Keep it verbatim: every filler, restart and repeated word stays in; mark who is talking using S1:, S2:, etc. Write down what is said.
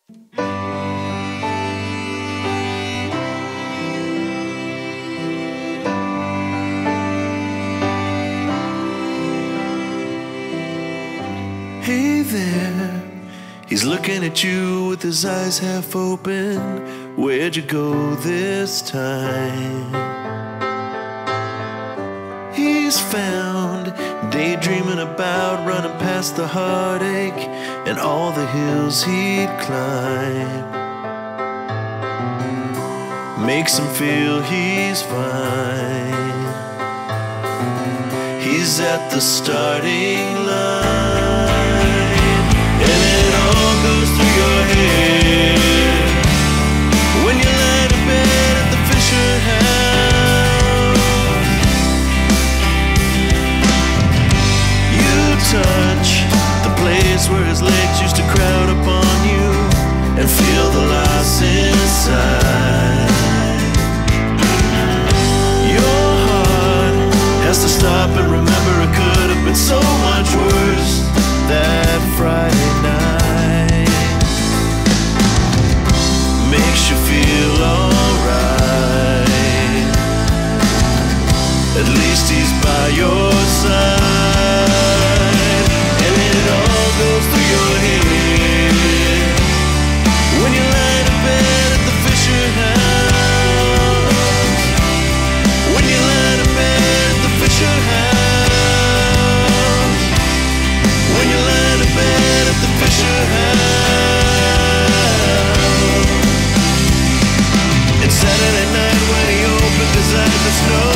S1: Hey there, he's looking at you with his eyes half open. Where'd you go this time? He's found, daydreaming about running past the heartache and all the hills he'd climb. Makes him feel he's fine. He's at the starting line, and it all goes through your head when you lie to bed at the Fisher House. You touch the place where his legs used to crowd upon you and feel the loss inside. Your heart has to stop and remember it could have been so much worse that Friday night. Makes you feel alright. At least he's by your side, and it all goes through your head when you lie to bed at the Fisher House. When you lie to bed at the Fisher House. When you lie to bed at the Fisher House. It's Saturday night when he opened his eyes to snow.